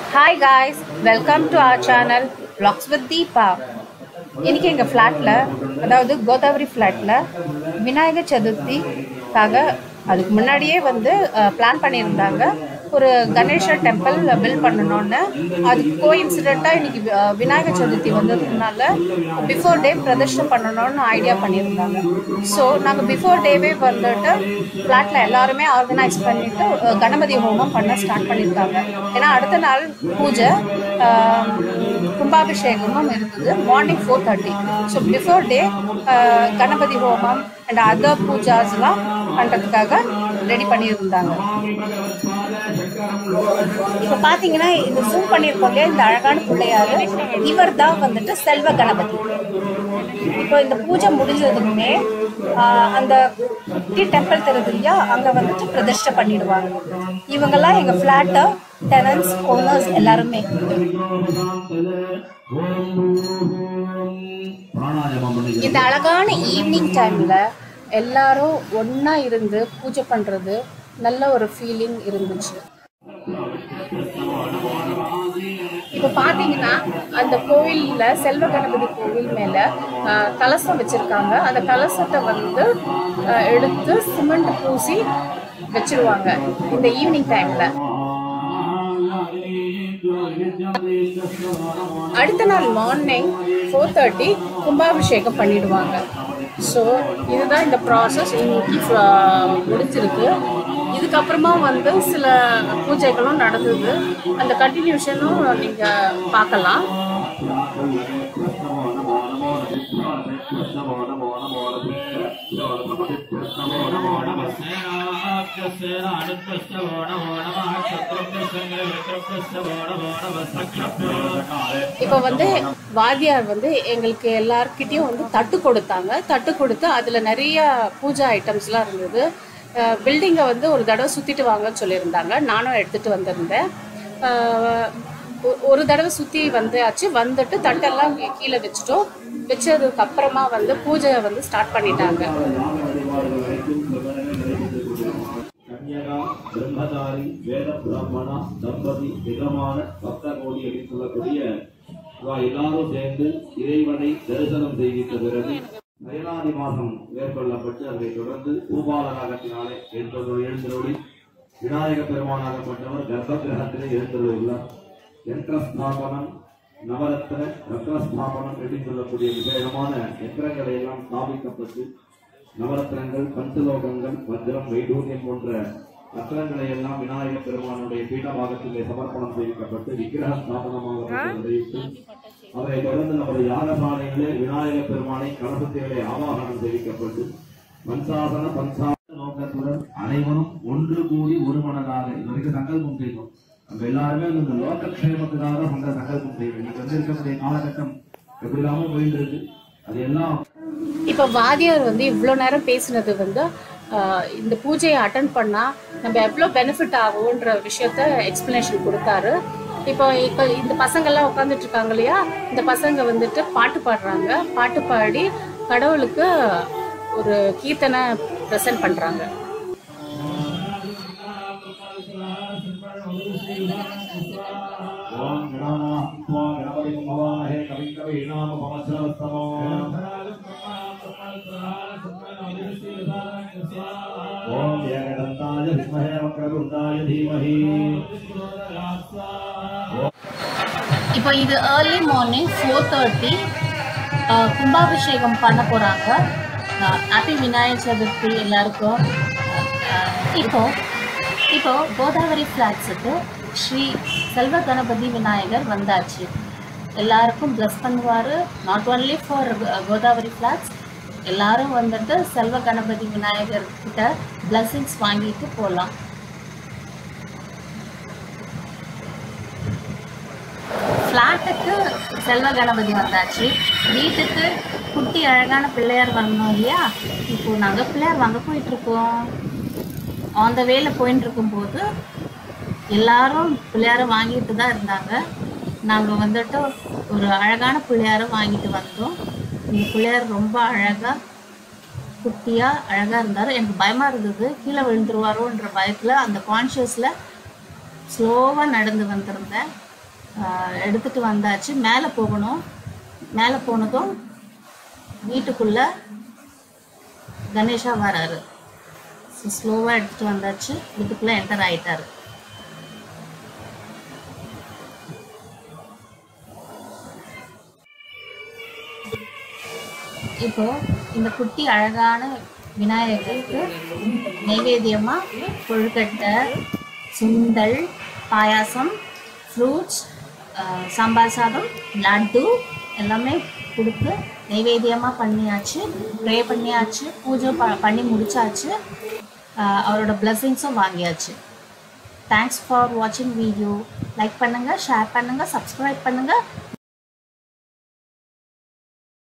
Hi guys, welcome to our channel Vlogs with Deepa. இன்னைக்கு எங்க ஃபிளாட்ல அதாவது கோதாவரி ஃபிளாட்ல விநாயகர் சதுர்த்திக்காக அதுக்கு முன்னாடியே வந்து பிளான் பண்ணியிருந்தாங்க ஒரு கணேசர் டெம்பிள் பில்ட் பண்ணணும்னு. அது கோஇன்சிடென்ட்டாக இன்னைக்கு விநாயகர் சதுர்த்தி வந்ததுனால பிஃபோர் டே பிரதர்ஷனம் பண்ணணும்னு ஐடியா பண்ணியிருந்தாங்க. ஸோ நாங்கள் பிஃபோர் டேவே வந்துட்டு ஃப்ளாட்டில் எல்லாருமே ஆர்கனைஸ் பண்ணிவிட்டு கணபதி ஹோமம் பண்ண ஸ்டார்ட் பண்ணியிருக்காங்க. ஏன்னா அடுத்த நாள் பூஜை கும்பாபிஷேகமும் இருந்தது morning 4:30. So before day Ganapathi homam and other பூஜாஸ்லாம் பண்ணுறதுக்காக ரெடி பண்ணியிருந்தாங்க. இப்போ பார்த்தீங்கன்னா இந்த ஜூம் பண்ணியிருக்கோம் இல்லையா, இந்த அழகான பிள்ளையார் இவர் தான் வந்துட்டு செல்வ கணபதி. இப்போ இந்த பூஜை முடிஞ்சதுக்குமே அந்த டெம்பிள் தெரியுது இல்லையா, அங்கே வந்துட்டு பிரதிஷ்டை பண்ணிடுவாங்க. இவங்கெல்லாம் எங்கள் ஃப்ளாட்டை டெனன்ஸ் ஓனர்ஸ் எல்லாருமே. இந்த அழகான ஈவினிங் டைமில் எல்லாரும் ஒன்றா இருந்து பூஜை பண்ணுறது நல்ல ஒரு ஃபீலிங் இருந்துச்சு. இப்போ பார்த்தீங்கன்னா அந்த கோவிலில் செல்வ கணபதி கோவில் மேலே கலசம் வச்சுருக்காங்க. அந்த கலசத்தை வந்து எடுத்து சிமெண்ட் பூசி வச்சிருவாங்க இந்த ஈவினிங் டைமில். அடுத்த நாள் மார்னிங் 4:30 கும்பாபிஷேகம் பண்ணிடுவாங்க. ஸோ இதுதான் இந்த ப்ராசஸ் இன்னைக்கு முடிஞ்சிருக்கு. இதுக்கப்புறமா வந்து சில பூஜைகளும் நடந்தது. அந்த கண்டினியூஷனும் நீங்கள் பார்க்கலாம். இப்போ வந்து வாத்தியார் வந்து எங்களுக்கு எல்லார்கிட்டையும் வந்து தட்டு கொடுத்தாங்க. தட்டு கொடுத்து அதில் நிறைய பூஜா ஐட்டம்ஸ்லாம் இருந்தது. பில்டிங்கை வந்து ஒரு தடவை சுற்றிட்டு வாங்கன்னு சொல்லியிருந்தாங்க. நானும் எடுத்துகிட்டு வந்திருந்தேன். ஒரு தடவை சுற்றி வந்தாச்சு. வந்துட்டு தட்டெல்லாம் கீழே வச்சுட்டோம். வச்சதுக்கு அப்புறமா வந்து பூஜையை வந்து ஸ்டார்ட் பண்ணிட்டாங்க. பிரம்மதாரி வேத பிராமணா தம்பதி மிகமான பக்த கோடி அப்படின்னு சொல்லக்கூடிய எல்லாரும் சேர்ந்து இறைவனை தரிசனம் செய்கின்ற பிறகு அயலாதி மாதம் மேற்கொள்ளப்பட்டு அதை தொடர்ந்து பூபாலராகத்தினாலே எழுந்தருளி விநாயக பெருமானாகப்பட்டவர் கர்ப்ப கிரகத்திலே எழுந்தருள்ளார். யந்திரஸ்தாபனம் நவரத்ன ரத்னஸ்தாபனம் என்று சொல்லக்கூடிய விசேஷமான யந்திரங்களை எல்லாம் ஸ்தாபிக்கப்பட்டு நவரத்னங்கள் பஞ்சலோகங்கள் வஜ்ரம் வைடூரியம் போன்ற ரத்னங்களை எல்லாம் விநாயக பெருமானுடைய பீடபாகத்திலே சமர்ப்பணம் செய்யப்பட்டு விக்கிரக ஸ்தாபனமாக நடைபெற்று அவரை தொடர்ந்து நமது யாகசாலைகளே விநாயக பெருமானை கலசத்திலே ஆவாகனம் செய்விக்கப்பட்டு பஞ்சாசன பஞ்சாசன நோக்கத்துடன் அனைவரும் ஒன்று கூடி ஒரு மனதாக இதுவரைக்கும் சங்கல்பம் செய்வோம். நம்ம எல்லாருமே இந்த லோகக்ஷேமத்துக்காக சங்கல்பம் செய்வோம். இன்னைக்கு வந்து இருக்கக்கூடிய காலகட்டம் எப்படி இல்லாம போயிட்டு இருக்கு. அது எல்லாம் இப்போ வாத்தியார் வந்து இவ்வளோ நேரம் பேசினது வந்து இந்த பூஜையை அட்டன் பண்ணால் நம்ம எவ்வளோ பெனிஃபிட் ஆகுன்ற விஷயத்த எக்ஸ்பிளனேஷன் கொடுத்தாரு. இப்போ இந்த பசங்கள்லாம் உட்காந்துட்டு இருக்காங்க இல்லையா, இந்த பசங்க வந்துட்டு பாட்டு பாடுறாங்க. பாட்டு பாடி கடவுளுக்கு ஒரு கீர்த்தனை ப்ரெசென்ட் பண்ணுறாங்க. இப்போ இது ஏர்லி மார்னிங் 4:30 கும்பாபிஷேகம் பண்ண போகிறாங்க. ஹாப்பி விநாயகர் சதுர்த்தி எல்லாருக்கும். இப்போ கோதாவரி ஃப்ளாட்ஸுக்கு ஸ்ரீ செல்வ கணபதி விநாயகர் வந்தாச்சு. எல்லாருக்கும் ப்ளஸ் பண்ணுவார். Not only for Godavari flats, எல்லாரும் வந்துட்டு செல்வ கணபதி விநாயகர் கிட்ட பிளஸிங்ஸ் வாங்கிட்டு போகலாம். ஃப்ளாட்டுக்கு செல்வ கணபதி வந்தாச்சு. வீட்டுக்கு குட்டி அழகான பிள்ளையார் வரணும் இல்லையா. இப்போது நாங்கள் பிள்ளையார் வாங்க போயிட்டுருக்கோம். ஆன் த வேல போயின்னு இருக்கும்போது எல்லாரும் பிள்ளையாரை வாங்கிட்டு தான் இருந்தாங்க. நாங்கள் வந்துட்டு ஒரு அழகான பிள்ளையாரை வாங்கிட்டு வந்தோம். இந்த பிள்ளையார் ரொம்ப அழகாக குட்டியாக அழகாக இருந்தார். எனக்கு பயமாக இருந்தது, கீழே விழுந்துருவாரோன்ற பயத்தில் அந்த கான்ஷியஸில் ஸ்லோவாக நடந்து வந்திருந்தேன். எடுத்துட்டு வந்தாச்சு. மேலே போகணும். மேலே போனதும் வீட்டுக்குள்ள கணேஷா வராரு. ஸ்லோவாக எடுத்துட்டு வந்தாச்சு. வீட்டுக்குள்ள என்டர் ஆயிட்டாரு. இப்போ இந்த குட்டி அழகான விநாயகருக்கு நைவேத்தியமா கொழுக்கட்டை, சுண்டல், பாயாசம், ஃப்ரூட்ஸ், சாம்பார் சாதம், லட்டு எல்லாமே கொடுத்து நைவேத்தியமாக பண்ணியாச்சு. ப்ரே பண்ணியாச்சு. பூஜை பண்ணி முடிச்சாச்சு. அவரோட பிளெஸிங்ஸும் வாங்கியாச்சு. தேங்க்ஸ் ஃபார் வாட்சிங் வீடியோ. லைக் பண்ணுங்கள், ஷேர் பண்ணுங்கள், சப்ஸ்கிரைப் பண்ணுங்கள்.